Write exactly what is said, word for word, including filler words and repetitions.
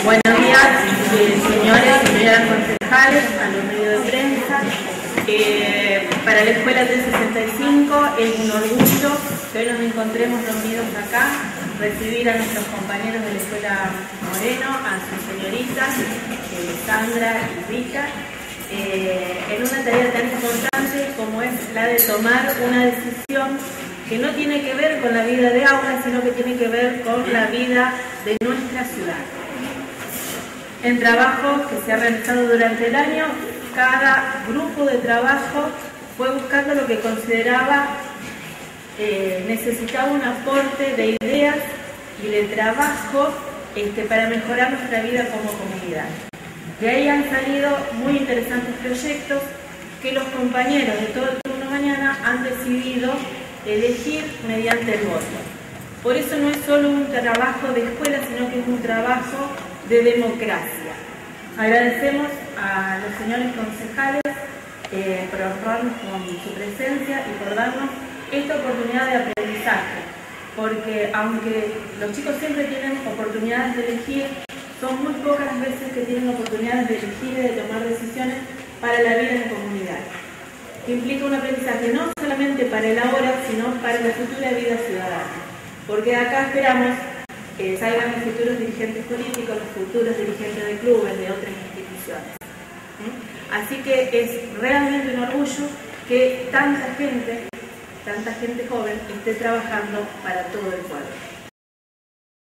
Buenos días, eh, señores y señoras concejales, a los medios de prensa. Eh, para la Escuela trescientos sesenta y cinco es un orgullo que hoy nos encontremos reunidos acá, recibir a nuestros compañeros de la Escuela Moreno, a sus señoritas, eh, Sandra y Rita, eh, en una tarea tan importante como es la de tomar una decisión que no tiene que ver con la vida de aula, sino que tiene que ver con la vida de nuestra ciudad. En trabajo que se ha realizado durante el año, cada grupo de trabajo fue buscando lo que consideraba eh, necesitaba un aporte de ideas y de trabajo este, para mejorar nuestra vida como comunidad. De ahí han salido muy interesantes proyectos que los compañeros de todo el turno mañana han decidido elegir mediante el voto. Por eso no es solo un trabajo de escuela, sino que es un trabajo de democracia. Agradecemos a los señores concejales eh, por honrarnos con su presencia y por darnos esta oportunidad de aprendizaje, porque aunque los chicos siempre tienen oportunidades de elegir, son muy pocas las veces que tienen oportunidades de elegir y de tomar decisiones para la vida en comunidad. Implica un aprendizaje no solamente para el ahora, sino para la futura vida ciudadana, porque de acá esperamos que eh, salgan los futuros dirigentes políticos, los futuros dirigentes de clubes, de otras instituciones. ¿Sí? Así que es realmente un orgullo que tanta gente, tanta gente joven esté trabajando para todo el pueblo.